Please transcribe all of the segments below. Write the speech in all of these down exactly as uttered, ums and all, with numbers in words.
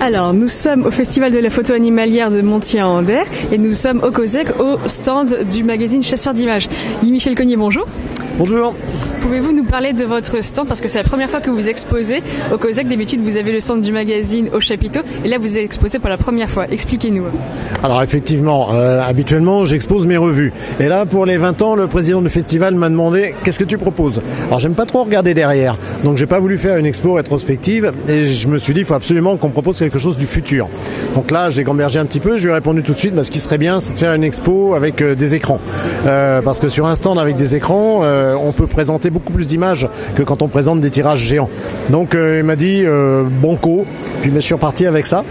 Alors, nous sommes au Festival de la photo animalière de Montier-en-Anderre et nous sommes au COSEC, au stand du magazine Chasseurs d'images. Guy-Michel Cognier, bonjour. Bonjour. Pouvez-vous nous parler de votre stand, parce que c'est la première fois que vous exposez au COSEC. D'habitude, vous avez le stand du magazine au chapiteau, et là, vous exposez pour la première fois. Expliquez-nous. Alors effectivement, euh, habituellement, j'expose mes revues. Et là, pour les vingt ans, le président du festival m'a demandé « Qu'est-ce que tu proposes ?» Alors, j'aime pas trop regarder derrière, donc j'ai pas voulu faire une expo rétrospective, et je me suis dit « Il faut absolument qu'on propose quelque chose du futur. » Donc là, j'ai gambergé un petit peu, je lui ai répondu tout de suite bah, « Ce qui serait bien, c'est de faire une expo avec euh, des écrans. Euh, » Parce que sur un stand avec des écrans, euh, on peut présenter beaucoup plus d'images que quand on présente des tirages géants. Donc euh, il m'a dit euh, banco, puis je suis reparti avec ça.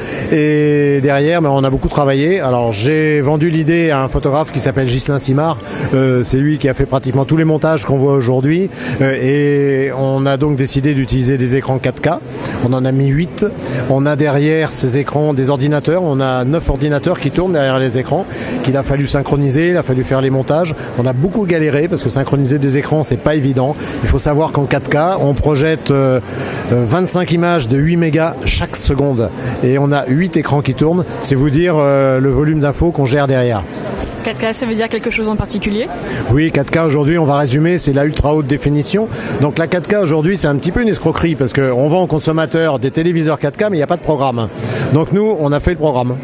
Et derrière, ben, on a beaucoup travaillé. Alors j'ai vendu l'idée à un photographe qui s'appelle Ghislain Simard. Euh, c'est lui qui a fait pratiquement tous les montages qu'on voit aujourd'hui. Euh, et on a donc décidé d'utiliser des écrans quatre K. On en a mis huit. On a derrière ces écrans des ordinateurs. On a neuf ordinateurs qui tournent derrière les écrans, qu'il a fallu synchroniser, il a fallu faire les montages. On a beaucoup galéré parce que synchroniser des écrans, c'est pas évident. Il faut savoir qu'en quatre K, on projette euh, vingt-cinq images de huit mégas chaque seconde. Et on a huit écrans qui tournent. C'est vous dire euh, le volume d'infos qu'on gère derrière. quatre K, ça veut dire quelque chose en particulier? Oui, quatre K aujourd'hui, on va résumer, c'est la ultra haute définition. Donc la quatre K aujourd'hui, c'est un petit peu une escroquerie parce qu'on vend aux consommateurs des téléviseurs quatre K, mais il n'y a pas de programme. Donc nous, on a fait le programme.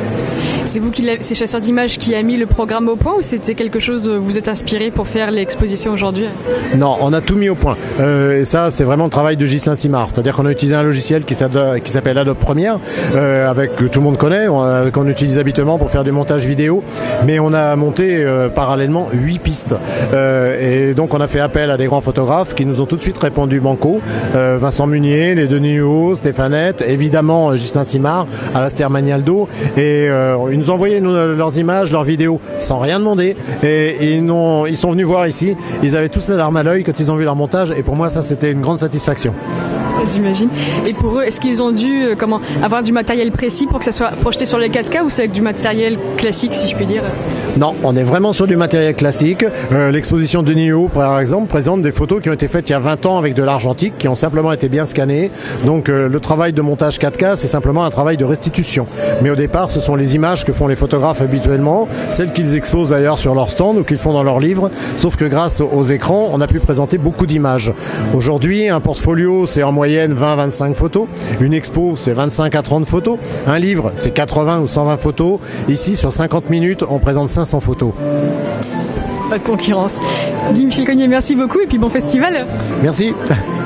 C'est vous qui, c'est Chasseurs d'images qui a mis le programme au point, ou c'était quelque chose, vous êtes inspiré pour faire l'exposition aujourd'hui? Non, on a tout mis au point. Euh, et ça, c'est vraiment le travail de Ghislain Simard. C'est-à-dire qu'on a utilisé un logiciel qui s'appelle Adobe Premiere, euh, avec que tout le monde connaît, on, qu'on utilise habituellement pour faire du montage vidéo. Mais on a monté euh, parallèlement huit pistes. Euh, et donc on a fait appel à des grands photographes qui nous ont tout de suite répondu banco. Euh, Vincent Munier, les Denis Huot, Stéphanette, évidemment Ghislain Simard, Alastair Magnaldo. Et euh, une nous ont envoyé leurs images, leurs vidéos, sans rien demander. Et ils, n'ont, ils sont venus voir ici. Ils avaient tous la larme à l'œil quand ils ont vu leur montage. Et pour moi, ça, c'était une grande satisfaction. J'imagine. Et pour eux, est-ce qu'ils ont dû euh, comment, avoir du matériel précis pour que ça soit projeté sur les quatre K, ou c'est avec du matériel classique, si je puis dire? Non, on est vraiment sur du matériel classique. Euh, l'exposition de Nio, par exemple, présente des photos qui ont été faites il y a vingt ans avec de l'argentique, qui ont simplement été bien scannées. Donc euh, le travail de montage quatre K, c'est simplement un travail de restitution. Mais au départ, ce sont les images que font les photographes habituellement, celles qu'ils exposent d'ailleurs sur leur stand ou qu'ils font dans leurs livres. Sauf que grâce aux écrans, on a pu présenter beaucoup d'images. Aujourd'hui, un portfolio, c'est en moyenne vingt à vingt-cinq photos. Une expo, c'est vingt-cinq à trente photos. Un livre, c'est quatre-vingts ou cent vingt photos. Ici, sur cinquante minutes, on présente cinq cents photos. Pas de concurrence. Guy-Michel Cognier, merci beaucoup et puis bon festival. Merci.